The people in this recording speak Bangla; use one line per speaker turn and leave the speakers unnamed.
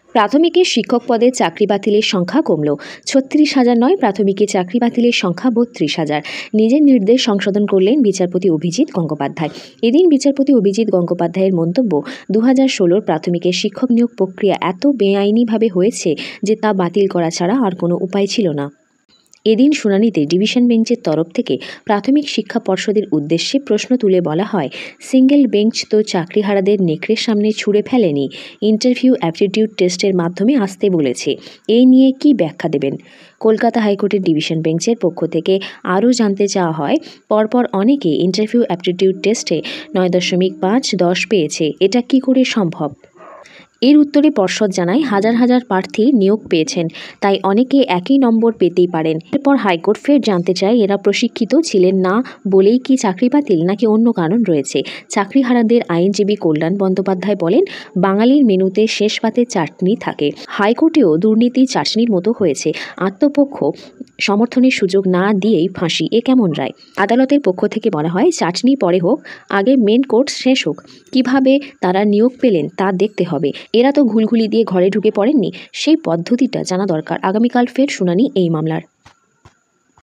প্রাথমিকের শিক্ষক পদে চাকরি বাতিলের সংখ্যা কমল। ৩৬,০০০ নয়, প্রাথমিকে চাকরি বাতিলের সংখ্যা ৩২,০০০। নিজের নির্দেশ সংশোধন করলেন বিচারপতি অভিজিৎ গঙ্গোপাধ্যায়। এদিন বিচারপতি অভিজিৎ গঙ্গোপাধ্যায়ের মন্তব্য, ২০১৬ প্রাথমিকের শিক্ষক নিয়োগ প্রক্রিয়া এত বেআইনিভাবে হয়েছে যে তা বাতিল করা ছাড়া আর কোনো উপায় ছিল না। এদিন শুনানিতে ডিভিশন বেঞ্চের তরফ থেকে প্রাথমিক শিক্ষা পর্ষদের উদ্দেশ্যে প্রশ্ন তুলে বলা হয়, সিঙ্গেল বেঞ্চ তো চাকরিহারাদের নেকড়ের সামনে ছুঁড়ে ফেলেনি, ইন্টারভিউ অ্যাপটিটিউড টেস্টের মাধ্যমে আসতে বলেছে। এই নিয়ে কি ব্যাখ্যা দেবেন? কলকাতা হাইকোর্টের ডিভিশন বেঞ্চের পক্ষ থেকে আরও জানতে চাওয়া হয়, পরপর অনেকে ইন্টারভিউ অ্যাপটিটিউড টেস্টে ৯.৫-১০ পেয়েছে, এটা কি করে সম্ভব? এর উত্তরে পর্ষদ জানায়, হাজার হাজার প্রার্থী নিয়োগ পেয়েছেন, তাই অনেকে একই নম্বর পেতেই পারেন। এরপর হাইকোর্ট ফের জানতে চায়, এরা প্রশিক্ষিত ছিলেন না বলেই কি চাকরি বাতিল, নাকি অন্য কারণ রয়েছে? চাকরিহারাদের আইনজীবী কল্যাণ বন্দ্যোপাধ্যায় বলেন, বাঙালির মেনুতে শেষ পাতে চাটনি থাকে। হাইকোর্টেও দুর্নীতি চাটনির মতো হয়েছে। আত্মপক্ষ সমর্থনের সুযোগ না দিয়েই ফাঁসি, এ কেমন রায়? আদালতের পক্ষ থেকে বলা হয়, চাটনি পরে হোক, আগে মেন কোর্স শেষ হোক। কিভাবে তারা নিয়োগ পেলেন তা দেখতে হবে। এরা তো ঘুলঘুলি দিয়ে ঘরে ঢুকে পড়েননি, সেই পদ্ধতিটা জানা দরকার। আগামীকাল ফের শুনানি এই মামলার।